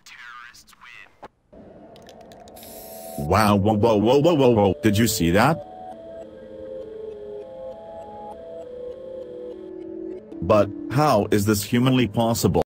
Wow, whoa, whoa, whoa, whoa, whoa, whoa. Did you see that? But how is this humanly possible?